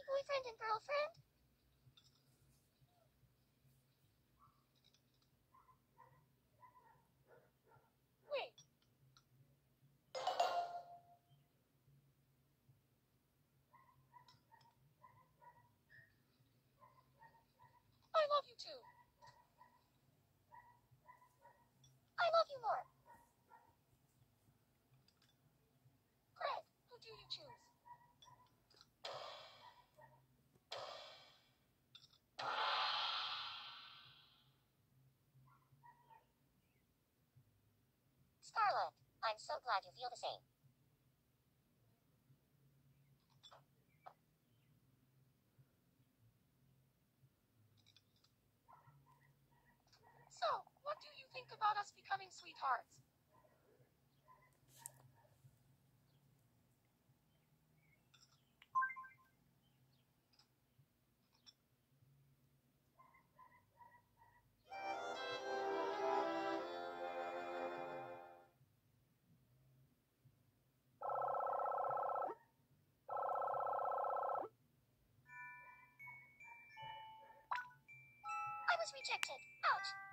boyfriend and girlfriend? Wait. I love you too. I love you more. Greg, who do you choose? Scarlett, I'm so glad you feel the same. So, what do you think about us becoming sweethearts? I was rejected. Ouch.